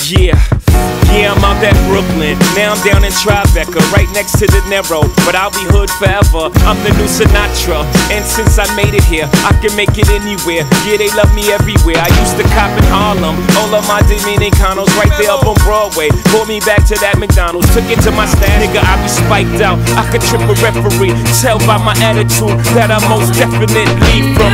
Yeah, I'm out at Brooklyn. Now I'm down in Tribeca, right next to the Narrow. But I'll be hood forever. I'm the new Sinatra. And since I made it here, I can make it anywhere. Yeah, they love me everywhere. I used to cop in Harlem. All of my Dominicanos right there up on Broadway. Pulled me back to that McDonald's. Took it to my stash. Nigga, I be spiked out. I could trip a referee. Tell by my attitude that I most definitely from.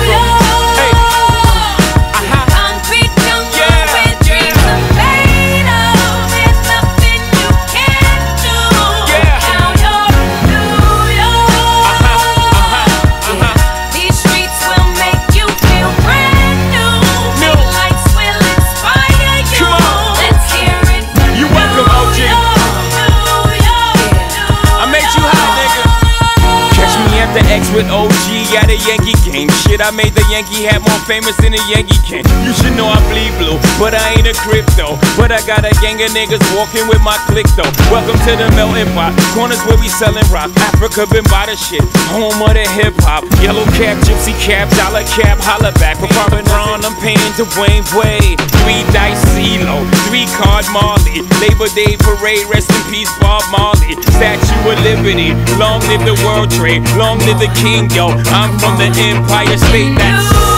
The X with OG at a Yankee game. Shit, I made the Yankee hat more famous than a Yankee can. You should know I bleed blue, but I ain't a crypto. But I got a gang of niggas walking with my click though. Welcome to the melting pot. Corners where we sellin' rock. Africa been by the shit. Home of the hip hop. Yellow cap, gypsy cap, dollar cap, holla back. For Papa Ron, I'm paying Dwayne Wade. 3 dice CeeLo, 3 card Marley. Labor Day parade, rest in peace Bob Marley. Statue of Liberty, long live the World Trade. Long live the king, yo. I'm from the Empire State. That's